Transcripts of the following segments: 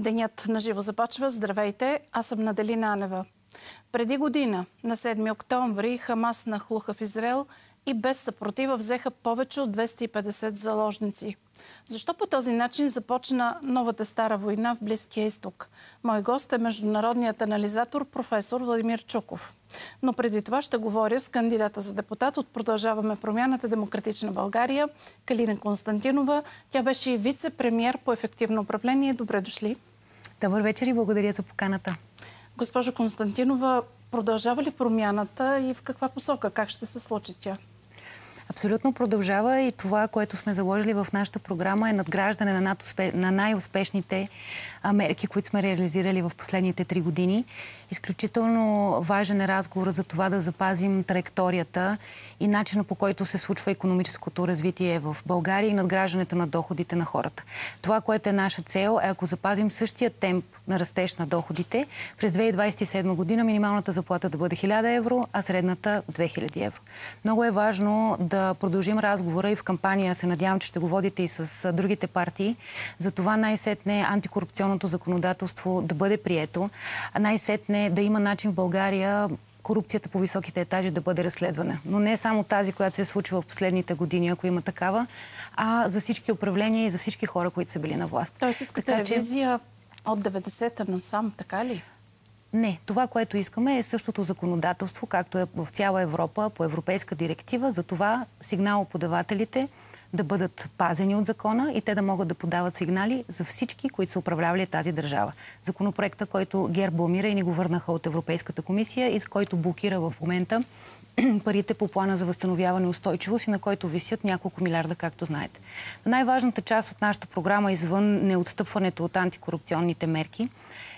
Денят на живо започва. Здравейте, аз съм Наделина Анева. Преди година, на 7 октомври, Хамас нахлуха в Израел и без съпротива взеха повече от 250 заложници. Защо по този начин започна новата стара война в Близкия изток? Мой гост е международният анализатор професор Владимир Чуков. Но преди това ще говоря с кандидата за депутат от Продължаваме промяната Демократична България, Калина Константинова. Тя беше и вице-премиер по ефективно управление. Добре дошли. Добър вечер и благодаря за поканата. Госпожо Константинова, продължава ли промяната и в каква посока? Как ще се случи тя? Абсолютно продължава и това, което сме заложили в нашата програма е надграждане на най-успешните мерки, които сме реализирали в последните 3 години. Изключително важен е разговор за това да запазим траекторията и начина, по който се случва икономическото развитие в България и надграждането на доходите на хората. Това, което е наша цел, е ако запазим същия темп на растеж на доходите, през 2027 година минималната заплата да бъде 1000 евро, а средната 2000 евро. Много е важно да продължим разговора и в кампания се надявам, че ще го водите и с другите партии. За това най-сетне антикорупционното законодателство да бъде прието, а най-сетне да има начин в България корупцията по високите етажи да бъде разследвана. Но не само тази, която се е случила в последните години, ако има такава, а за всички управления и за всички хора, които са били на власт. Тоест искате ревизия от 90-та насам, така ли? Не. Това, което искаме е същото законодателство, както е в цяла Европа по европейска директива. За това сигналоподавателите да бъдат пазени от закона и те да могат да подават сигнали за всички, които са управлявали тази държава. Законопроекта, който ГЕРБ бламира и ни го върнаха от Европейската комисия и с който блокира в момента парите по плана за възстановяване и устойчивост и на който висят няколко милиарда, както знаете. Най-важната част от нашата програма, извън неотстъпването от антикорупционните мерки,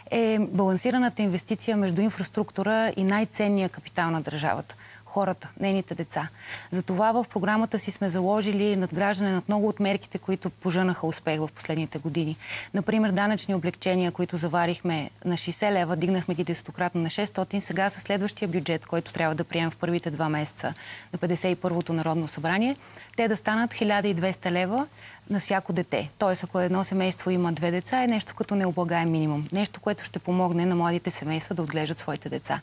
е балансираната инвестиция между инфраструктура и най-ценния капитал на държавата – хората, нейните деца. Затова в програмата си сме заложили надграждане над много от мерките, които пожънаха успех в последните години. Например, данъчни облекчения, които заварихме на 60 лева, дигнахме ги 10-кратно на 600. Сега със следващия бюджет, който трябва да приемем в първите 2 месеца на 51-то Народно събрание, те да станат 1200 лева на всяко дете. Тоест, ако едно семейство има 2 деца, е нещо като необлагаем минимум. Нещо, което ще помогне на младите семейства да отглеждат своите деца.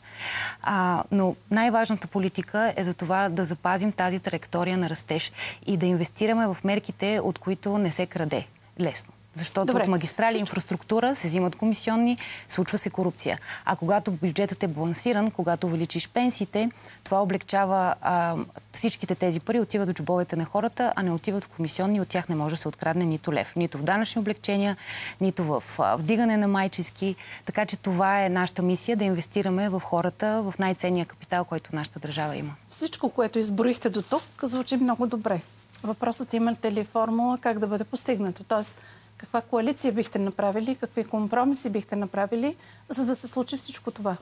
Но най-важната политика е за това да запазим тази траектория на растеж и да инвестираме в мерките, от които не се краде лесно. Защото от магистрали инфраструктура се взимат комисионни, случва се корупция. А когато бюджетът е балансиран, когато увеличиш пенсиите, това облегчава всичките тези пари отиват до джобовете на хората, а не отиват в комисионни, от тях не може да се открадне нито лев. Нито в данъчни облегчения, нито в вдигане на майчински. Така че това е нашата мисия, да инвестираме в хората, в най-ценния капитал, който нашата държава има. Всичко, което изброихте до тук, звучи много добре. Въпросът е, имате ли формула как да бъде постигнато? Тоест, каква коалиция бихте направили, какви компромиси бихте направили, за да се случи всичко това?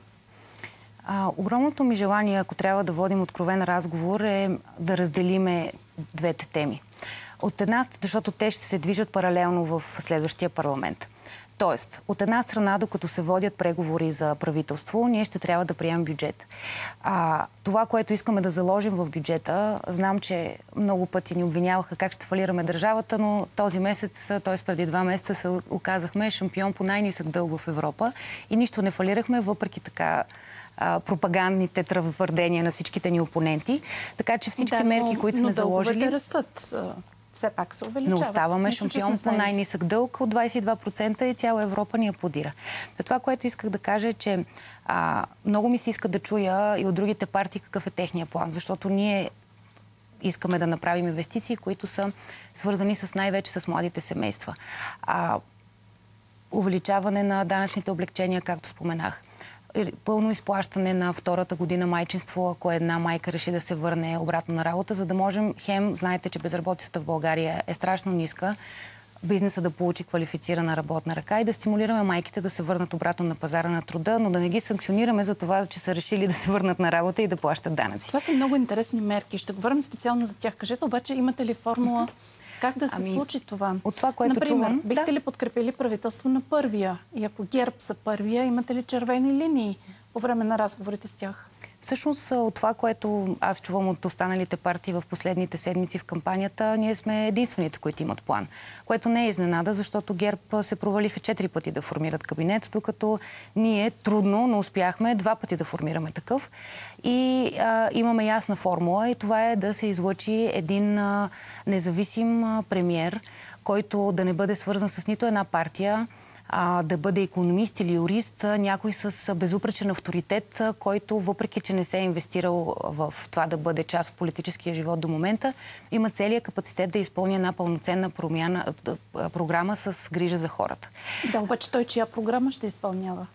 Огромното ми желание, ако трябва да водим откровен разговор, е да разделиме двете теми. От една, защото те ще се движат паралелно в следващия парламент. Тоест, от една страна, докато се водят преговори за правителство, ние ще трябва да приемем бюджет. Това, което искаме да заложим в бюджета, знам, че много пъти ни обвиняваха как ще фалираме държавата, но този месец, т.е. преди 2 месеца, се оказахме шампион по най-нисък дълг в Европа и нищо не фалирахме, въпреки така пропагандните твърдения на всичките ни опоненти. Така че всички мерки, които сме заложили... дълговете растат. Все пак се увеличава. Но оставаме шампион по най-нисък дълг от 22% и цяла Европа ни аплодира. Това, което исках да кажа е, че много ми се иска да чуя и от другите партии какъв е техния план, защото ние искаме да направим инвестиции, които са свързани най-вече с младите семейства. Увеличаване на данъчните облекчения, както споменах. Пълно изплащане на втората година майчинство, ако една майка реши да се върне обратно на работа, за да можем знаете, че безработицата в България е страшно ниска, бизнеса да получи квалифицирана работна ръка и да стимулираме майките да се върнат обратно на пазара на труда, но да не ги санкционираме за това, че са решили да се върнат на работа и да плащат данъци. Това са много интересни мерки. Ще говорим специално за тях. Кажете обаче, имате ли формула как да се случи това? От това, което например, бихте ли подкрепили правителство на първия? И ако ГЕРБ са първия, имате ли червени линии по време на разговорите с тях? Всъщност от това, което аз чувам от останалите партии в последните седмици в кампанията, ние сме единствените, които имат план. Което не е изненада, защото ГЕРБ се провалиха 4 пъти да формират кабинет, докато ние трудно, но успяхме 2 пъти да формираме такъв. И имаме ясна формула и това е да се излъчи един независим премиер, който да не бъде свързан с нито една партия, да бъде икономист или юрист, някой с безупречен авторитет, който, въпреки че не се е инвестирал в това да бъде част от политическия живот до момента, има целия капацитет да изпълни една пълноценна програма с грижа за хората. Да, обаче той чия програма ще изпълнява?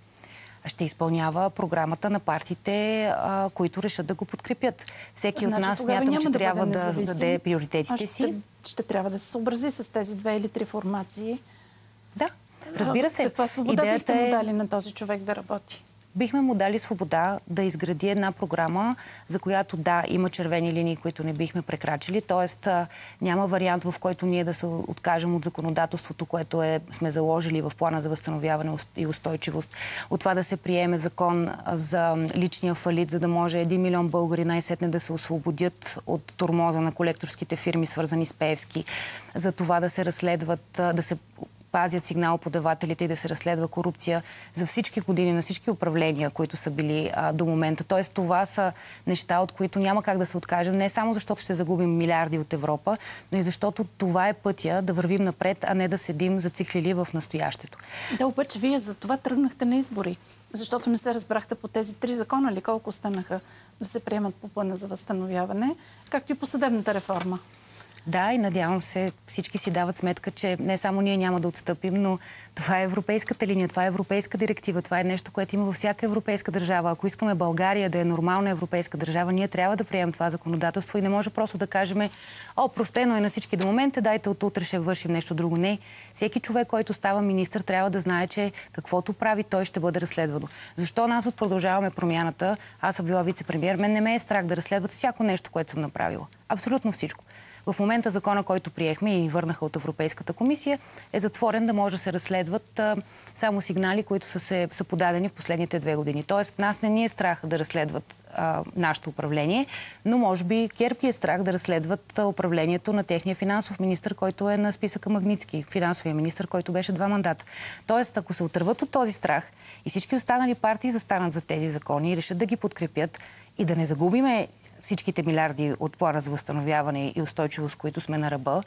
Ще изпълнява програмата на партиите, които решат да го подкрепят. Всеки от нас смятам, че трябва да даде приоритетите си. Ще трябва да се съобрази с тези 2 или 3 формации. Да, разбира се. Каква свобода бихте му дали на този човек да работи? Бихме му дали свобода да изгради една програма, за която да, има червени линии, които не бихме прекрачили. Тоест няма вариант, в който ние да се откажем от законодателството, което сме заложили в плана за възстановяване и устойчивост. От това да се приеме закон за личния фалит, за да може 1 милион българи най-сетне да се освободят от тормоза на колекторските фирми, свързани с Пеевски. За това да се разследват, да се пазят сигналоподавателите и да се разследва корупция за всички години на всички управления, които са били до момента. Тоест това са неща, от които няма как да се откажем. Не само защото ще загубим милиарди от Европа, но и защото това е пътя да вървим напред, а не да седим зациклили в настоящето. Да, обаче вие за това тръгнахте на избори. Защото не се разбрахте по тези 3 закона, или колко останаха да се приемат по плана за възстановяване, както и по съдебната реформа. Да, и надявам се, всички си дават сметка, че не само ние няма да отстъпим, но това е европейската линия, това е европейска директива, това е нещо, което има във всяка европейска държава. Ако искаме България да е нормална европейска държава, ние трябва да приемем това законодателство и не може просто да кажем, простено е на всички до момента, дайте от утре ще вършим нещо друго. Не. Всеки човек, който става министър, трябва да знае, че каквото прави, той ще бъде разследвано. Защо нас от Продължаваме промяната? Аз съм била вице-премиер, мен не ме е страх да разследват всяко нещо, което съм направила. Абсолютно всичко. В момента закона, който приехме и ни върнаха от Европейската комисия, е затворен да може да се разследват само сигнали, които са подадени в последните 2 години. Тоест, нас не ни е страх да разследват нашето управление, но може би ГЕРБ е страх да разследват управлението на техния финансов министър, който е на списъка Магнитски, финансовия министър, който беше 2 мандата. Тоест, ако се отърват от този страх и всички останали партии застанат за тези закони и решат да ги подкрепят, и да не загубиме всичките милиарди от плана за възстановяване и устойчивост, които сме на ръба,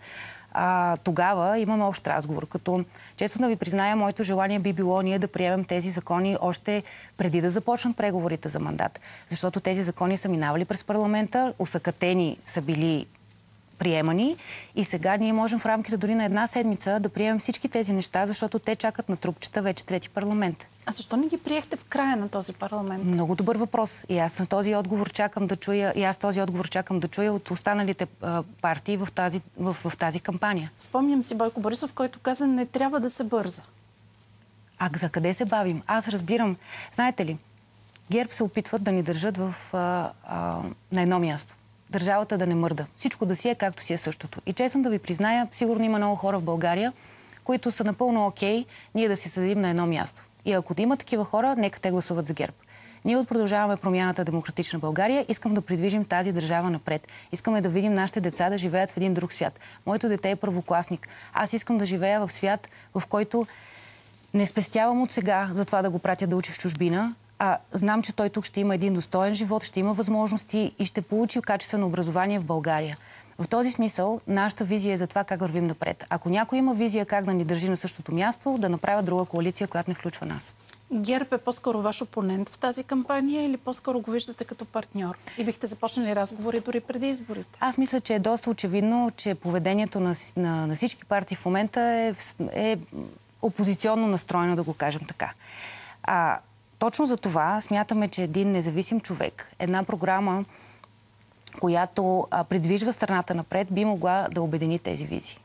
тогава имаме общ разговор. Като, честно да ви призная, моето желание би било ние да приемем тези закони още преди да започнат преговорите за мандат. Защото тези закони са минавали през парламента, усъкатени са били приемани и сега ние можем в рамките дори на 1 седмица да приемем всички тези неща, защото те чакат на трупчета вече 3-ти парламент. А защо не ги приехте в края на този парламент? Много добър въпрос. И аз този отговор чакам да чуя от останалите партии в тази кампания. Спомням си Бойко Борисов, който каза, не трябва да се бърза. А за къде се бавим? Аз разбирам. Знаете ли, ГЕРБ се опитват да ни държат на едно място. Държавата да не мърда. Всичко да си е както си е същото. И честно да ви призная, сигурно има много хора в България, които са напълно окей ние да си седим на едно място. И ако да има такива хора, нека те гласуват за ГЕРБ. Ние Продължаваме промяната Демократична България. Искам да придвижим тази държава напред. Искаме да видим нашите деца да живеят в един друг свят. Моето дете е първокласник. Аз искам да живея в свят, в който не спестявам от сега за това да го пратя да учи в чужбина, а знам, че той тук ще има един достоен живот, ще има възможности и ще получи качествено образование в България. В този смисъл, нашата визия е за това как вървим напред. Ако някой има визия как да ни държи на същото място, да направя друга коалиция, която не включва нас. ГЕРБ е по-скоро ваш опонент в тази кампания или по-скоро го виждате като партньор? И бихте започнали разговори дори преди изборите? Аз мисля, че е доста очевидно, че поведението на всички партии в момента е опозиционно настроено, да го кажем така. Точно за това смятаме, че един независим човек, една програма, която придвижва страната напред, би могла да обедини тези визии.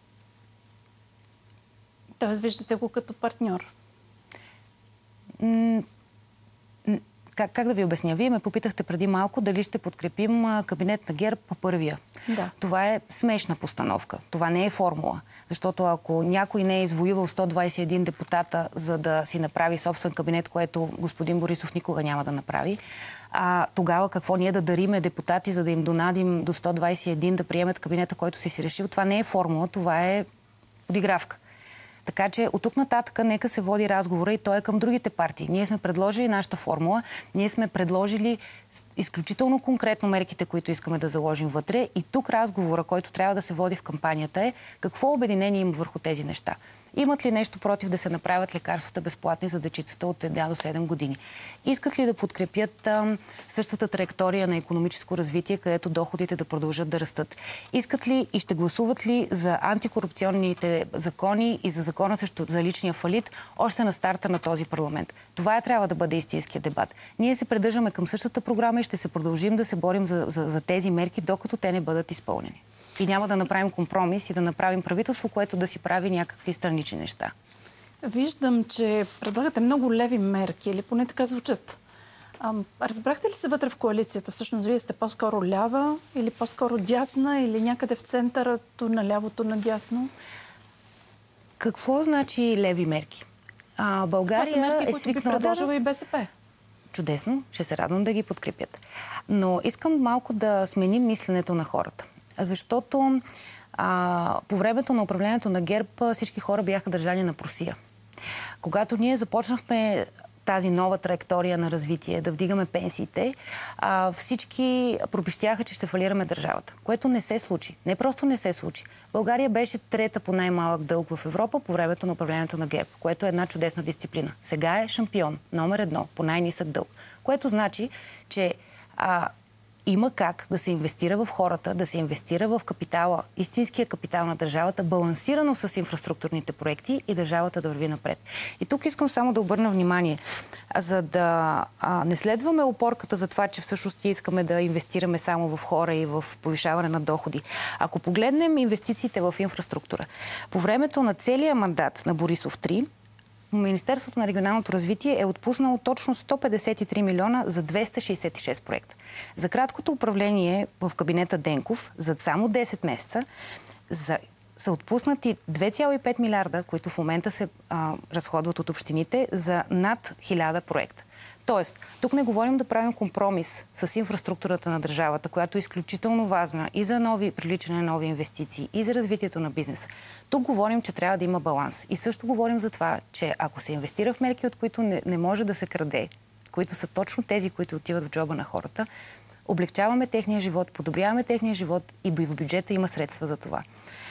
Как как да ви обясня? Вие ме попитахте преди малко дали ще подкрепим кабинет на ГЕРБ по първия. Да. Това е смешна постановка. Това не е формула. Защото ако някой не е извоювал 121 депутата, за да си направи собствен кабинет, което господин Борисов никога няма да направи, тогава какво ние да дариме депутати, за да им донадим до 121 да приемат кабинета, който си решил, това не е формула, това е подигравка. Така че от тук нататък нека се води разговора и той е към другите партии. Ние сме предложили нашата формула, ние сме предложили изключително конкретно мерките, които искаме да заложим вътре и тук разговора, който трябва да се води в кампанията е какво обединение има върху тези неща. Имат ли нещо против да се направят лекарствата безплатни за дечицата от 1 до 7 години? Искат ли да подкрепят същата траектория на икономическо развитие, където доходите да продължат да растат? Искат ли и ще гласуват ли за антикорупционните закони и за закона за личния фалит още на старта на този парламент? Това трябва да бъде истинския дебат. Ние се придържаме към същата програма и ще се продължим да се борим за тези мерки, докато те не бъдат изпълнени. И няма да направим компромис и да направим правителство, което да си прави някакви странични неща. Виждам, че предлагате много леви мерки, или поне така звучат. Разбрахте ли се вътре в коалицията? Всъщност, вие сте по-скоро лява или по-скоро дясна или някъде в центъра, то наляво, то надясно? Какво значи леви мерки? България това са мерки, е свикнала които би предложила и БСП. Чудесно, ще се радвам да ги подкрепят. Но искам малко да сменим мисленето на хората. Защото по времето на управлението на ГЕРБ всички хора бяха държани на просия. Когато ние започнахме тази нова траектория на развитие, да вдигаме пенсиите, всички пропищяха, че ще фалираме държавата. Което не се случи. Не просто не се случи. България беше трета по най-малък дълг в Европа по времето на управлението на ГЕРБ, което е една чудесна дисциплина. Сега е шампион, номер 1 по най-нисък дълг. Което значи, че има как да се инвестира в хората, да се инвестира в капитала, истинския капитал на държавата, балансирано с инфраструктурните проекти и държавата да върви напред. И тук искам само да обърна внимание, за да не следваме опорката за това, че всъщност искаме да инвестираме само в хора и в повишаване на доходи. Ако погледнем инвестициите в инфраструктура, по времето на целия мандат на Борисов 3, Министерството на регионалното развитие е отпуснало точно 153 милиона за 266 проекта. За краткото управление в кабинета Денков, за само 10 месеца, са отпуснати 2,5 милиарда, които в момента се разходват от общините, за над 1000 проекта. Тоест, тук не говорим да правим компромис с инфраструктурата на държавата, която е изключително важна и за привличане на нови инвестиции, и за развитието на бизнеса. Тук говорим, че трябва да има баланс. И също говорим за това, че ако се инвестира в мерки, от които не може да се краде, които са точно тези, които отиват в джоба на хората, облегчаваме техния живот, подобряваме техния живот и в бюджета има средства за това.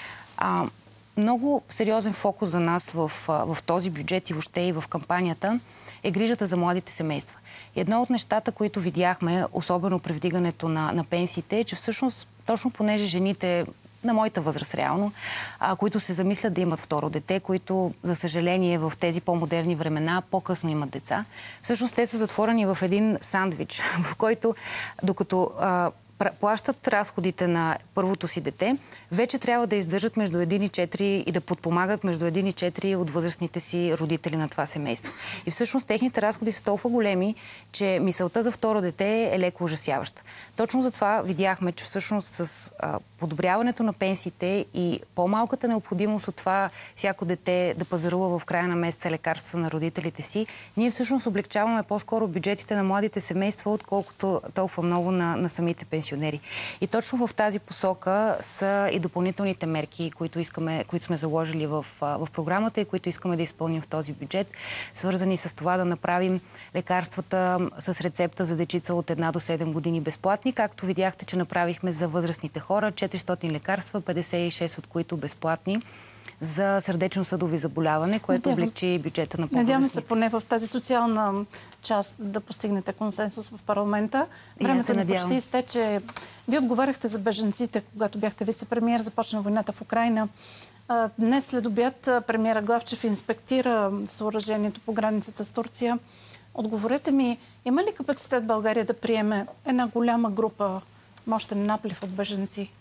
Много сериозен фокус за нас в този бюджет и въобще и в кампанията е грижата за младите семейства. Едно от нещата, които видяхме, особено при вдигането на пенсиите, е, че всъщност, точно понеже жените на моята възраст реално, които се замислят да имат второ дете, които, за съжаление, в тези по-модерни времена по-късно имат деца, всъщност те са затворени в един сандвич, в който, докато плащат разходите на първото си дете, вече трябва да издържат между 1 и 4 и да подпомагат между 1 и 4 от възрастните си родители на това семейство. И всъщност техните разходи са толкова големи, че мисълта за второ дете е леко ужасяваща. Точно затова видяхме, че всъщност с подобряването на пенсиите и по-малката необходимост от това всяко дете да пазарува в края на месеца лекарства на родителите си, ние всъщност облегчаваме по-скоро бюджетите на младите семейства, отколкото толкова много на самите пенсионери. И точно в тази посока са и допълнителните мерки, които сме заложили в програмата и които искаме да изпълним в този бюджет, свързани с това да направим лекарствата с рецепта за дечица от 1 до 7 години безплатни, както видяхте, че направихме за възрастните хора, 400 лекарства, 56 от които безплатни за сърдечно-съдови заболяване, което облегчи бюджета на по-възрастните. Надяваме се поне в тази социална част да постигнете консенсус в парламента. Времето ни почти изтече. Вие отговаряхте за бежанците, когато бяхте вице-премиер, започна войната в Украйна. Днес след обяд премиера Главчев инспектира съоръжението по границата с Турция. Отговорете ми, има ли капацитет България да приеме една голяма група, мощен наплив от бежанци?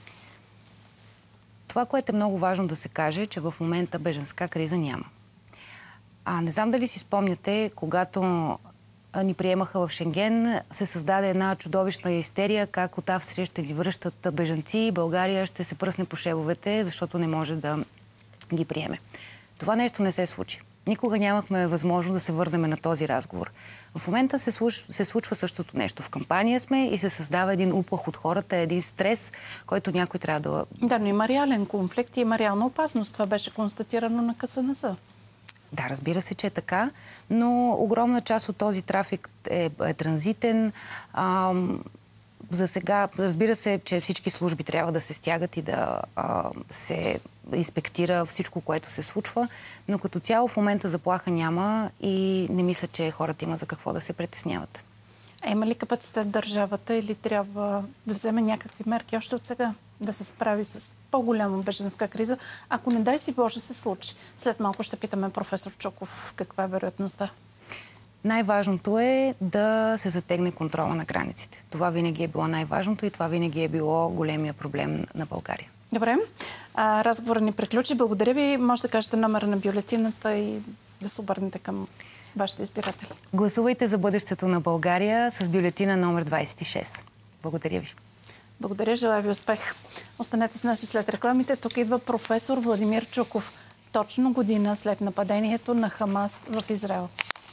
Това, което е много важно да се каже, е, че в момента бежанска криза няма. Не знам дали си спомняте, когато ни приемаха в Шенген, се създаде една чудовищна истерия, как от Австрия ще ги връщат бежанци и България ще се пръсне по шевовете, защото не може да ги приеме. Това нещо не се случи. Никога нямахме възможност да се върнем на този разговор. В момента се случва същото нещо. В кампания сме и се създава един уплах от хората, един стрес, който някой трябва да... Да, но има реален конфликт и има реална опасност. Това беше констатирано на КСНС. Да, разбира се, че е така, но огромна част от този трафик е транзитен. За сега, разбира се, че всички служби трябва да се стягат и да се инспектира всичко, което се случва, но като цяло в момента заплаха няма и не мисля, че хората има за какво да се притесняват. А има ли капацитет държавата или трябва да вземе някакви мерки още от сега да се справи с по-голяма бежанска криза, ако не дай си Боже се случи? След малко ще питаме професор Чуков каква е вероятността. Най-важното е да се затегне контрола на границите. Това винаги е било най-важното и това винаги е било големия проблем на България. Добре. Разговорът ни приключи. Благодаря ви. Може да кажете номера на бюлетината и да се обърнете към вашите избиратели. Гласувайте за бъдещето на България с бюлетина номер 26. Благодаря ви. Благодаря. Желая ви успех. Останете с нас и след рекламите. Тук идва професор Владимир Чуков. Точно година след нападението на Хамас в Израел.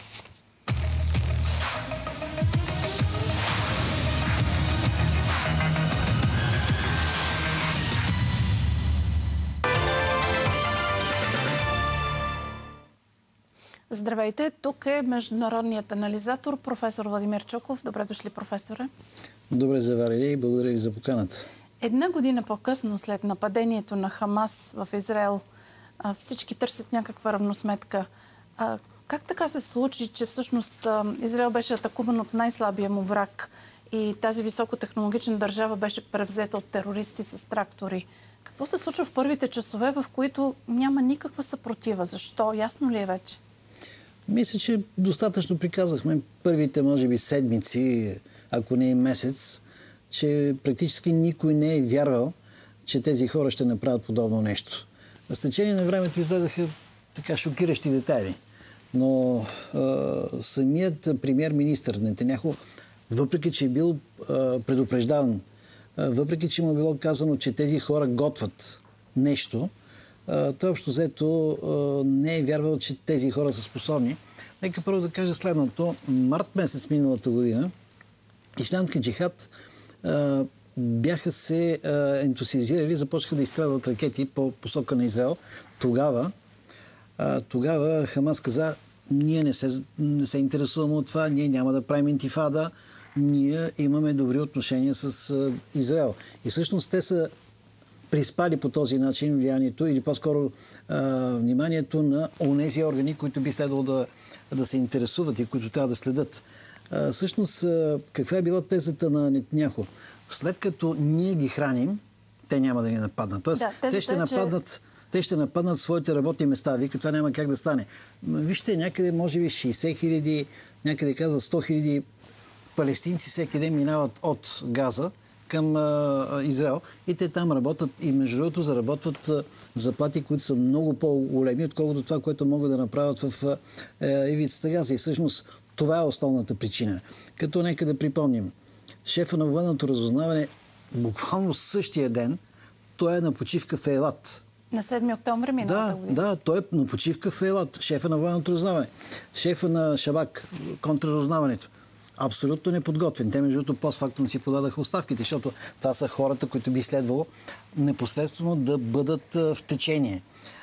Здравейте, тук е международният анализатор професор Владимир Чуков. Добре дошли, професоре. Добре заварили и благодаря ви за поканата. Една година по-късно след нападението на Хамас в Израел, всички търсят някаква равносметка. Как така се случи, че всъщност Израел беше атакуван от най-слабия му враг и тази високотехнологична държава беше превзета от терористи с трактори? Какво се случва в първите часове, в които няма никаква съпротива? Защо? Ясно ли е вече? Мисля, че достатъчно приказахме първите, може би, седмици, ако не и месец, че практически никой не е вярвал, че тези хора ще направят подобно нещо. В течение на времето излезаха така шокиращи детайли. Но самият премиер-министър Нетаняху, въпреки че е бил предупреждаван, въпреки че му е било казано, че тези хора готвят нещо, той общо взето не е вярвал, че тези хора са способни. Нека първо да кажа следното. Март месец миналата година Ислямски джихад бяха се ентусиазирали, започнаха да изстрелват ракети по посока на Израел. Тогава Хамас каза: ние не се интересуваме от това, ние няма да правим интифада, ние имаме добри отношения с Израел. И всъщност те са приспали по този начин влиянието или по-скоро вниманието на онези органи, които би следвало да се интересуват и които трябва да следят. Всъщност, каква е била тезата на Нетаняху? След като ние ги храним, те няма да ни нападнат. Тоест, те ще нападнат своите работни места. Вика, това няма как да стане. Вижте, някъде може би 60 хиляди, някъде казват 100 хиляди палестинци всеки ден минават от Газа към Израел и те там работят и между другото заработват заплати, които са много по-големи, отколкото това, което могат да направят в ивицата Газа. И всъщност това е основната причина. Като нека да припомним, шефа на военното разузнаване буквално същия ден той е на почивка в Ейлат. На 7 октомври миналата година. Да, той е на почивка в Ейлат. Шефа на военното разузнаване. Шефа на Шабак, контрразузнаването. Абсолютно неподготвен. Те, между другото, постфактум си подадаха оставките, защото това са хората, които би следвало непосредствено да бъдат в течение.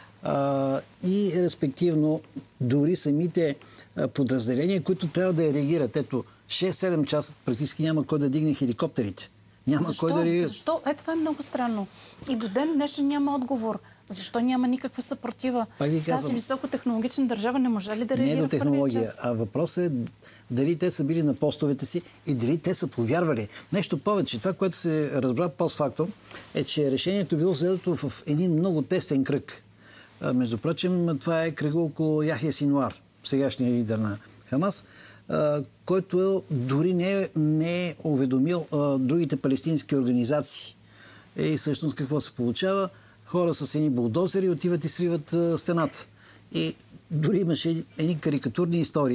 И, респективно, дори самите подразделения, които трябва да реагират. Ето, 6-7 часа практически няма кой да дигне хеликоптерите. Няма кой да реагира. Защо? Това е много странно. И до ден днешен няма отговор. Защо няма никаква съпротива? Тази високотехнологична държава не може ли да реагира не е до технология, в първия час? а въпросът е дали те са били на постовете си и дали те са повярвали. Нещо повече. Това, което се разбра постфактум, е, че решението било взето в един много тесен кръг. Между прочим, това е кръга около Яхия Синуар, сегашният лидер на Хамас, който дори не е уведомил другите палестински организации. И всъщност какво се получава? Хора с едни булдозери отиват и сриват стената. И дори имаше едни карикатурни истории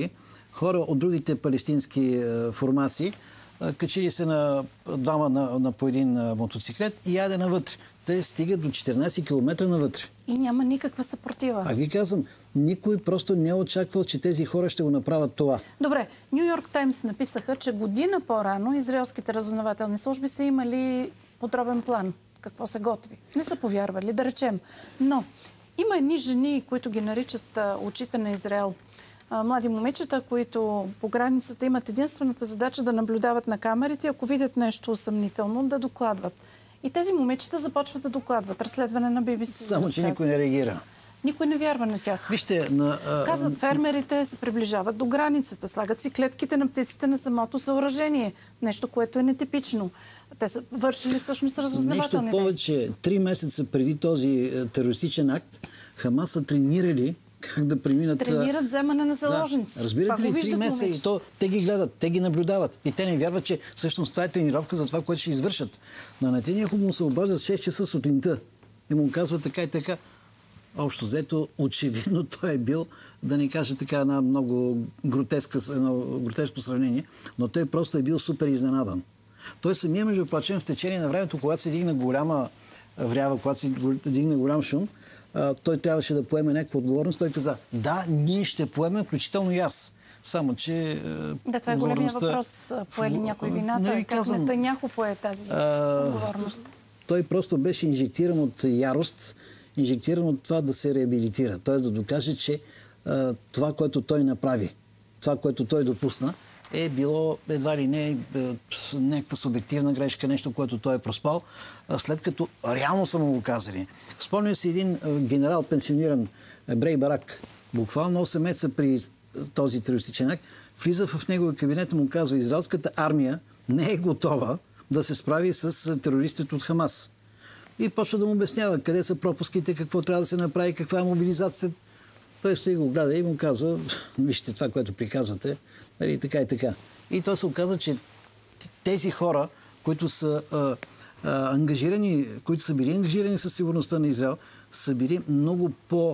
хора от другите палестински формации, качили се на двама на по един мотоциклет и яде навътре. Те стигат до 14 км навътре. И няма никаква съпротива. А ви казвам, никой просто не е очаквал, че тези хора ще го направят това. Добре, Ню Йорк Таймс написаха, че година по-рано израелските разузнавателни служби са имали подробен план. Какво се готви. Не са повярвали, да речем. Но има едни жени, които ги наричат очите на Израел. Млади момичета, които по границата имат единствената задача да наблюдават на камерите, ако видят нещо съмнително, да докладват. И тези момичета започват да докладват. Разследване на BBC. Само, че никой не реагира. Никой не вярва на тях. Вижте, Казват, фермерите се приближават до границата, слагат си клетките на птиците на самото съоръжение. Нещо, което е нетипично. Те са вършили всъщност разузнавателни Нещо повече, 3 месеца преди този терористичен акт, Хамас са тренирали как да преминат... Тренират вземане на заложници. Да. Разбирате ли, 3 месеца и то те ги гледат, те ги наблюдават. И те не вярват, че всъщност това е тренировка за това, което ще извършат. На Нетаняху му се обаждат 6 часа сутринта и му казват така и така. Общо взето, очевидно той е бил, да не кажа така, една много гротеско сравнение, но той просто е бил супер изненадан. Той самия, между прочим, в течение на времето, когато се дигна голяма врява, когато се дигна голям шум, той трябваше да поеме някаква отговорност. Той каза, да, ние ще поемем, включително и аз. Само, че... Да, това е големия въпрос. Пое ли някой вината? Как Нетаняху пое тази отговорност? Той просто беше инжектиран от ярост, инжектиран от това да се реабилитира. Т.е. да докаже, че това, което той направи, това, което той допусна, е било едва ли не някаква субективна грешка, нещо, което той е проспал, след като реално са му го казали. Спомням си един генерал, пенсиониран Брей Барак, буквално 8 месеца при този терористичен акт, влиза в неговия кабинет и му казва, израелската армия не е готова да се справи с терористите от Хамас. И почва да му обяснява къде са пропуските, какво трябва да се направи, каква е мобилизацията. Той стои го гледа и му казва, вижте това, което приказвате, нали, така и така. И той се оказа, че тези хора, които са ангажирани, които са били ангажирани със сигурността на Израел, са били много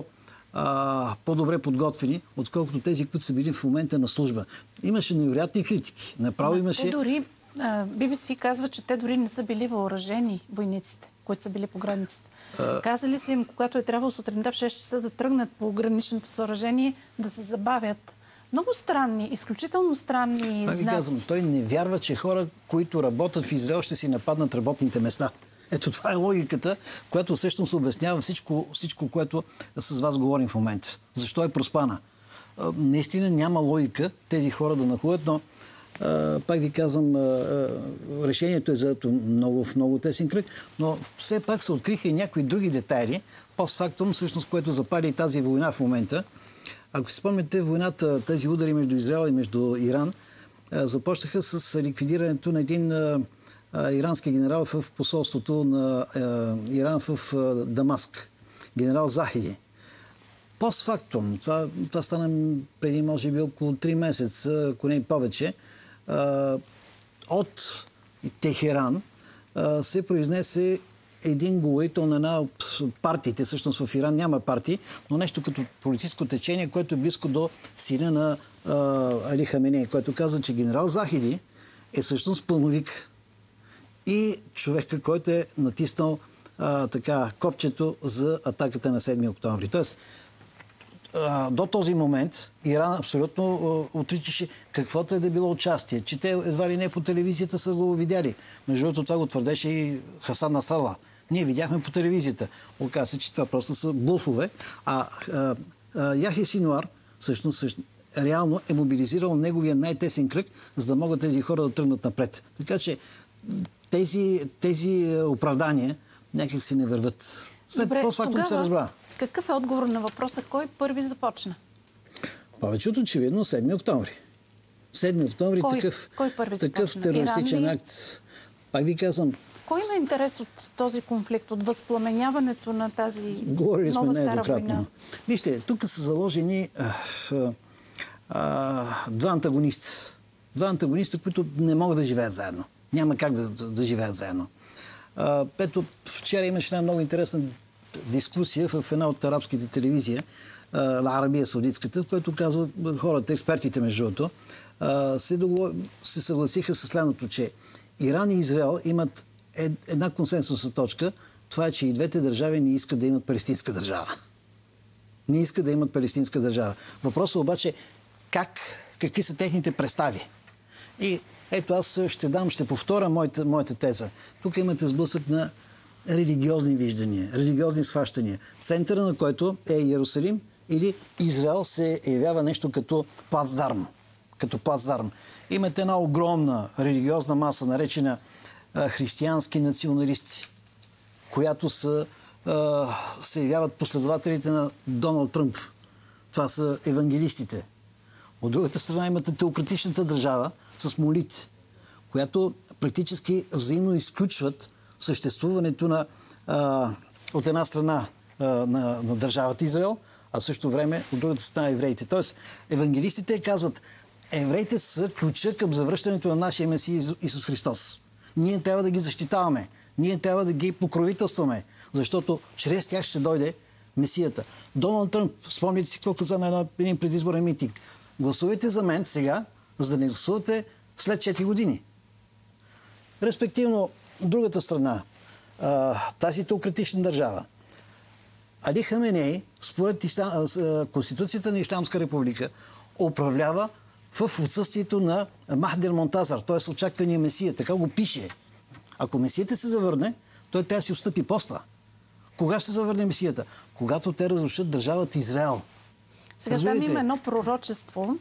по-добре подготвени, отколкото тези, които са били в момента на служба. Имаше невероятни критики. Направо имаше... BBC казва, че те дори не са били въоръжени, войниците, които са били по границата. Казали са им, когато е трябвало сутринта в 6 часа да тръгнат по граничното съоръжение, да се забавят. Много странни, изключително странни знаци. Казвам, той не вярва, че хора, които работят в Израел, ще си нападнат работните места. Ето това е логиката, която всъщност обяснява всичко, което с вас говорим в момента. Защо е проспана? Наистина няма логика тези хора да нахуят, но пак ви казвам, решението е заето в много тесен кръг, но все пак се откриха и някои други детайли, постфактум, всъщност, което запали тази война в момента. Ако си спомняте, войната, тези удари между Израел и между Иран, започнаха с ликвидирането на един ирански генерал в посолството на Иран в Дамаск. Генерал Захиди. Постфактум, това стана преди може би около 3 месеца, ако не и повече, от Техеран се произнесе един говорител на една от партиите. Всъщност в Иран няма партии, но нещо като политическо течение, което е близко до сина на Али Хаменей, който казва, че генерал Захиди е всъщност пълновик и човека, който е натиснал копчето за атаката на 7 октомври. Тоест, до този момент Иран абсолютно отричаше каквото е да било участие. Че те едва ли не по телевизията са го видяли. Между другото, това го твърдеше и Хасан Насрала. Ние видяхме по телевизията. Оказва се, че това просто са блуфове. Яхя Синуар всъщност реално е мобилизирал неговия най-тесен кръг, за да могат тези хора да тръгнат напред. Така че тези оправдания някак си не върват. Добре, тогава какъв е отговор на въпроса? Кой първи започна? Повече от очевидно 7 октомври. 7 октомври такъв терористичен акт. Пак ви казвам... Кой има интерес от този конфликт, от възпламеняването на тази Говорили сме нова стара война? Вижте, тук са заложени два антагониста. Два антагониста, които не могат да живеят заедно. Няма как да живеят заедно. Ето, вчера имаше една много интересна дискусия в една от арабските телевизии Арабия Саудитската, което казва хората, експертите между другото, се съгласиха с следното, че Иран и Израел имат една консенсусна точка. Това е, че и двете държави не искат да имат палестинска държава. Не искат да имат палестинска държава. Въпросът обаче какви са техните представи. И ето аз ще повторя моята теза. Тук имате сблъсък на религиозни виждания, религиозни схващания, центъра на който е Иерусалим или Израел се явява нещо като плацдарм. Имате една огромна религиозна маса, наречена християнски националисти, която се явяват последователите на Доналд Тръмп. Това са евангелистите. От другата страна имате теократичната държава с молите, която практически взаимно изключват съществуването на от една страна на държавата Израел, а в същото време от другата страна евреите. Тоест, евангелистите казват, евреите са ключа към завръщането на нашия Месия Исус Христос. Ние трябва да ги защитаваме. Ние трябва да ги покровителстваме, защото чрез тях ще дойде Месията. Доналд Тръмп, спомните си какво каза на един предизборен митинг. Гласувайте за мен сега, за да не гласувате след 4 години. Респективно, другата страна, тази теократична държава, Али Хаменей, според Конституцията на Исламска република, управлява в отсъствието на Махдер Монтазар, т.е. очаквания Месия. Така го пише. Ако Месията се завърне, той трябва да си отстъпи поста. Кога ще се завърне Месията? Когато те разрушат държавата Израел. Сега там има едно пророчество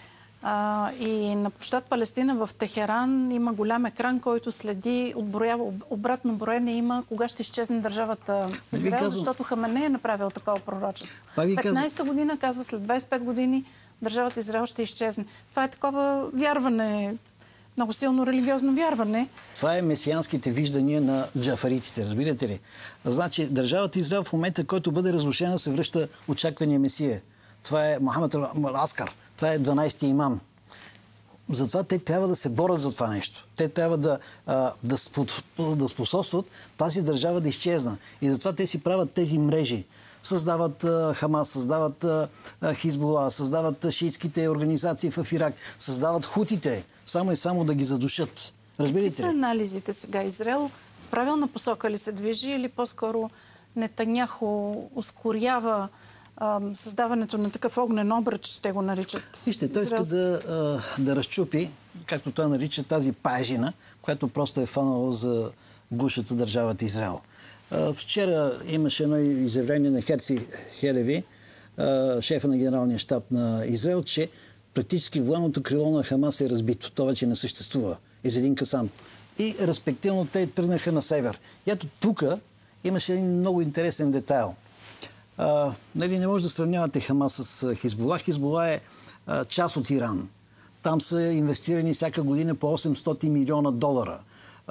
и на площад Палестина в Техеран има голям екран, който следи, отброява, обратно броене има кога ще изчезне държавата Израел, защото Хаменей е направил такова пророчество. 15-та година казва, след 25 години държавата Израел ще изчезне. Това е такова вярване, много силно религиозно вярване. Това е месианските виждания на джафаритите, разбирате ли? Значи, държавата Израел в момента, който бъде разрушена, се връща очаквания Месия. Това е Мохамед Аскар. Това е 12-ти имам. Затова те трябва да се борят за това нещо. Те трябва да способстват тази държава да изчезна. И затова те си правят тези мрежи. Създават Хамас, създават Хизбула, създават шиитските организации в Ирак, създават хутите, само и само да ги задушат. Разбирате ли? Какви са анализите сега? Израел в правилна посока ли се движи или по-скоро Нетаняху ускорява създаването на такъв огнен обръч, ще го наричат? Вижте, той иска да разчупи, както той нарича, тази пажина, която просто е фанала за гушата държавата Израел. Вчера имаше едно изявление на Херци Хелеви, шефа на генералния щаб на Израел, че практически военното крило на Хамас е разбито. То вече не съществува. Из един касам. И респективно те тръгнаха на север. И ето тук имаше един много интересен детайл. Не може да сравнявате Хамас с Хизбула. Хизбула е част от Иран. Там са инвестирани всяка година по 800 милиона долара.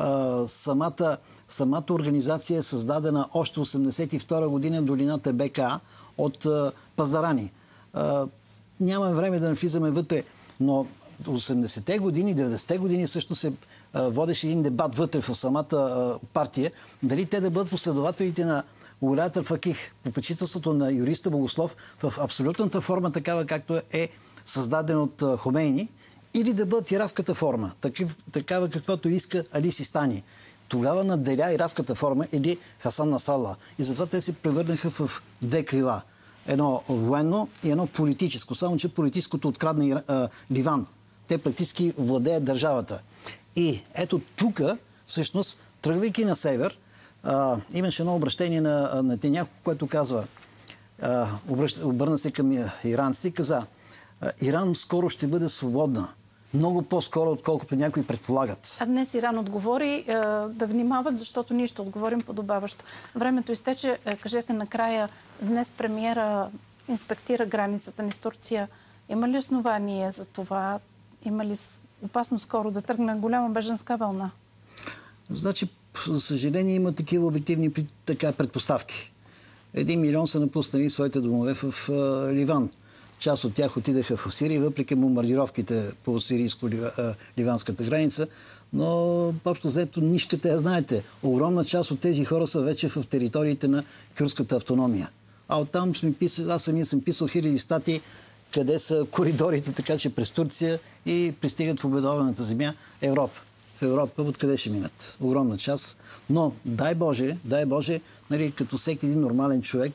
Самата организация е създадена още 1982 година в долината БКА от паздарани. Нямаме време да навлизаме вътре, но 80-те години, 90-те години също се водеше един дебат вътре в самата партия, дали те да бъдат последователите на Улаят ал-Факих, попечителството на юриста Богослов в абсолютната форма, такава както е създадена от Хомейни, или да бъдат иракската форма, такава каквото иска Али Систани. Тогава наделя иракската форма или Хасан Насралла. И затова те се превърнаха в две крила. Едно военно и едно политическо. Само че политическото открадна Ливан. Те практически владеят държавата. И ето тук, всъщност, тръгвайки на север, имаше едно обращение на Нетаняху, което казва, обърна се към иранците и каза, Иран скоро ще бъде свободна. Много по-скоро, отколкото някои предполагат. А днес Иран отговори да внимават, защото ние ще отговорим подобаващо. Времето изтече. Кажете накрая, днес премиера инспектира границата ни с Турция. Има ли основание за това? Има ли опасно скоро да тръгне голяма бежанска вълна? Значи, за съжаление, има такива обективни предпоставки. 1 милион са напуснали своите домове в Ливан. Част от тях отидаха в Сирия, въпреки бомбардировките по сирийско-ливанската граница. Но, общо взето, нишката, знаете, огромна част от тези хора са вече в териториите на кюрдската автономия. А оттам аз самия съм писал хиляди статии, къде са коридорите, така че през Турция и пристигат в обетованата земя Европа. В Европа откъде ще минат? Огромна част. Но дай Боже, нали, като всеки един нормален човек,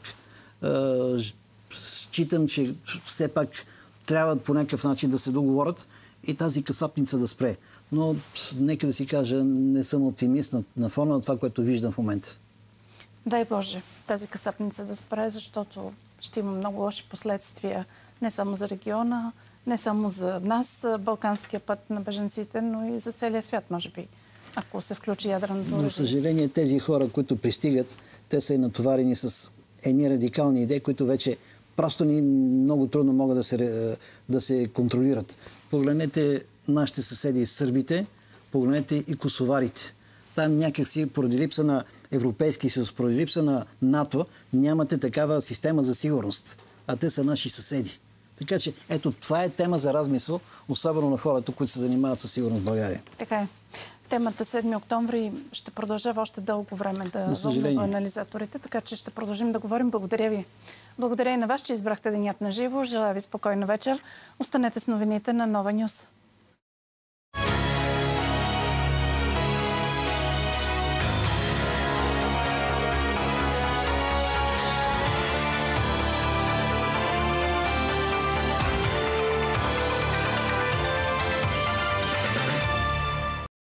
считам, че все пак трябва по някакъв начин да се договорят и тази касапница да спре. Но нека да си кажа, не съм оптимист на фона на това, което виждам в момента. Дай Боже тази касапница да спре, защото ще има много лоши последствия не само за региона, не само за нас, балканския път на бежанците, но и за целия свят, може би, ако се включи ядреното оръжие. За съжаление, тези хора, които пристигат, те са и натоварени с едни радикални идеи, които вече просто много трудно могат да се контролират. Погледнете нашите съседи сърбите, погледнете и косоварите. Там някакси поради липса на Европейски съюз, поради липса на НАТО, нямате такава система за сигурност. А те са наши съседи. Така че, ето, това е тема за размисъл, особено на хората, които се занимават със сигурност в България. Така е. Темата 7 октомври ще продължава още дълго време да вълнува анализаторите, така че ще продължим да говорим. Благодаря ви. Благодаря и на вас, че избрахте денят на живо. Желая ви спокойна вечер. Останете с новините на Нова Нюс.